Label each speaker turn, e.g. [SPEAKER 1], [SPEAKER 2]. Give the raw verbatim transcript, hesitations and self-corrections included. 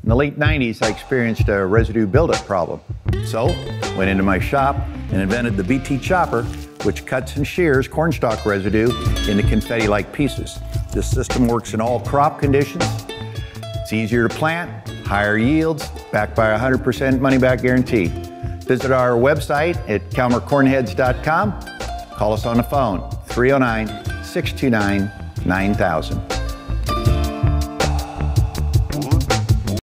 [SPEAKER 1] In the late nineties, I experienced a residue buildup problem. So, went into my shop and invented the B T chopper, which cuts and shears cornstalk residue into confetti-like pieces. This system works in all crop conditions. It's easier to plant, higher yields, backed by a one hundred percent money-back guarantee. Visit our website at calmer cornheads dot com. Call us on the phone, three oh nine, six two nine, nine thousand.